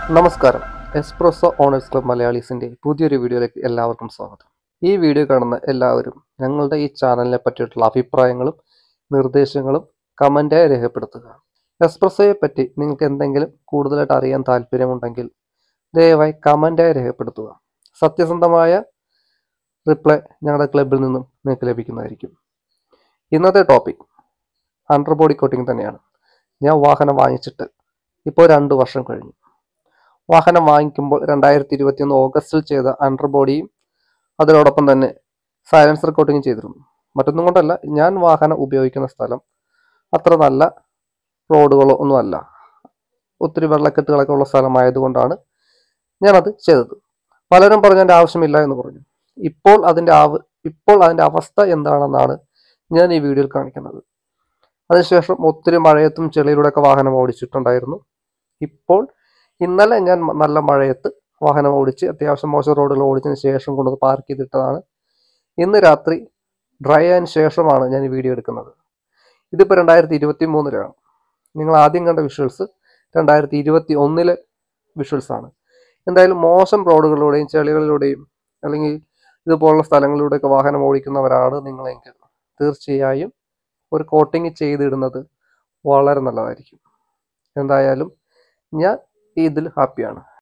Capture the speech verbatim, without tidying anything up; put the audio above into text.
നമസ്കാരം. എസ്-Presso owners club മലയാളീസിൻ്റെ പുതിയൊരു വീഡിയോയിലേക്ക് എല്ലാവർക്കും സ്വാഗതം. ഈ വീഡിയോ കാണുന്ന എല്ലാവരും ഞങ്ങളുടെ ഈ ചാനലിനെ പറ്റിയിട്ടുള്ള അഭിപ്രായങ്ങളും നിർദ്ദേശങ്ങളും കമൻറ്റായി രേഖപ്പെടുത്തുക. എസ്-Pressoയെ പറ്റി നിങ്ങൾക്ക് എന്തെങ്കിലും കൂടുതലായിട്ട് അറിയാൻ താല്പര്യമുണ്ടെങ്കിൽ ദയവായി കമൻറ്റായി രേഖപ്പെടുത്തുക. സത്യസന്ധമായ റിപ്ലൈ ഞങ്ങളുടെ ക്ലബിൽ നിന്നും നിങ്ങൾക്ക് ലഭിക്കുന്നതായിരിക്കും. ഇന്നത്തെ ടോപ്പിക് അണ്ടർബോഡി കോട്ടിംഗ് തന്നെയാണ്. ഞാൻ വാഹനം വാങ്ങിച്ചിട്ട് ഇപ്പോൾ രണ്ട് വർഷം കഴിഞ്ഞു. വാഹനം വാങ്ങിക്കുമ്പോൾ രണ്ടായിരത്തി ഇരുപത്തിയൊന്ന് ഓഗസ്റ്റിൽ ചെയ്ത അണ്ടർബോഡിയും അതിനോടൊപ്പം തന്നെ സൈലൻസർ കോട്ടിങ്ങും ചെയ്തിരുന്നു. മറ്റൊന്നും കൊണ്ടല്ല, ഞാൻ വാഹനം ഉപയോഗിക്കുന്ന സ്ഥലം അത്ര നല്ല റോഡുകളോ ഒന്നുമല്ല, ഒത്തിരി വെള്ളക്കെട്ടുകളൊക്കെ ഉള്ള സ്ഥലമായതുകൊണ്ടാണ് ഞാനത് ചെയ്തത്. പലരും പറഞ്ഞു അതിൻ്റെ ആവശ്യമില്ല എന്ന് പറഞ്ഞു. ഇപ്പോൾ അതിൻ്റെ ആവ ഇപ്പോൾ അതിൻ്റെ അവസ്ഥ എന്താണെന്നാണ് ഞാൻ ഈ വീഡിയോയിൽ കാണിക്കുന്നത്. അതിനുശേഷം ഒത്തിരി മഴയത്തും ചെളിയിലൂടെയൊക്കെ വാഹനം ഓടിച്ചിട്ടുണ്ടായിരുന്നു. ഇപ്പോൾ ഇന്നലെ ഞാൻ നല്ല മഴയത്ത് വാഹനം ഓടിച്ച് അത്യാവശ്യം മോശം റോഡുകൾ ഓടിച്ചതിന് ശേഷം കൊണ്ടുവന്ന് പാർക്ക് ചെയ്തിട്ടതാണ്. ഇന്ന് രാത്രി ഡ്രൈ ആയതിനു ശേഷമാണ് ഞാൻ ഈ വീഡിയോ എടുക്കുന്നത്. ഇതിപ്പോൾ രണ്ടായിരത്തി ഇരുപത്തി മൂന്നിലാണ്. നിങ്ങൾ ആദ്യം കണ്ട വിഷ്വൽസ് രണ്ടായിരത്തി ഇരുപത്തി ഒന്നിലെ വിഷ്വൽസാണ്. എന്തായാലും മോശം റോഡുകളിലൂടെയും ചെളികളിലൂടെയും അല്ലെങ്കിൽ ഇതുപോലുള്ള സ്ഥലങ്ങളിലൂടെയൊക്കെ വാഹനം ഓടിക്കുന്നവരാണ് നിങ്ങളെങ്കിൽ തീർച്ചയായും ഒരു കോട്ടിങ് ചെയ്തിടുന്നത് വളരെ നല്ലതായിരിക്കും. എന്തായാലും ഞാൻ ഇതിൽ ഹാപ്പിയാണ്.